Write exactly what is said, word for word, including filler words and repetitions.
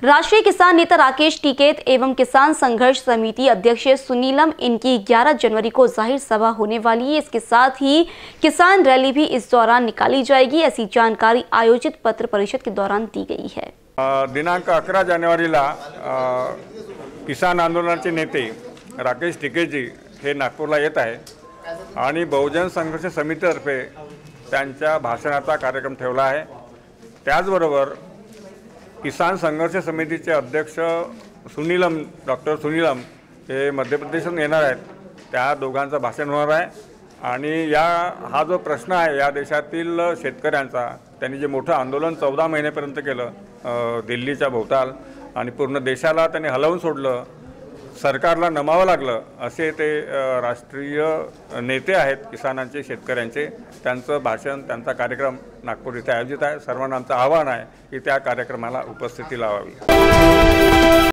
राष्ट्रीय किसान नेता राकेश टिकैत एवं किसान संघर्ष समिति अध्यक्ष सुनीलम इनकी ग्यारह जनवरी को जाहिर सभा होने वाली है। इसके साथ ही किसान रैली भी इस दौरान निकाली जाएगी, ऐसी जानकारी आयोजित पत्र परिषद के दौरान दी गई है। दिनांक अकरा जानेवारीला किसान आंदोलनाचे नेते राकेश टिकैतजी हे नागपूरला येत आहे आणि बहुजन संघर्ष समितीतर्फे त्यांच्या भाषणाचा कार्यक्रम ठेवला आहे। त्याचबरोबर किसान संघर्ष समितीचे अध्यक्ष सुनीलम डॉक्टर सुनीलम हे मध्य प्रदेशातून येणार आहेत। त्या दोघांचं भाषण होणार आहे आणि या हा जो प्रश्न आहे या देशातील शेतकऱ्यांचा, त्यांनी जे मोठं आंदोलन चौदा महिन्यापर्यंत केलं दिल्लीच्या भोवताल आणि पूर्ण देशाला त्यांनी हलवून सोडलं, सरकारला नमावं लागलं, असे ते राष्ट्रीय नेते आहेत किसानांचे, शेतकऱ्यांचे। त्यांचं भाषण, त्यांचा कार्यक्रम नागपूर इथे आयोजित आहे। सर्वांना आमचं आव्हान आहे की त्या कार्यक्रमाला उपस्थिती लावावी।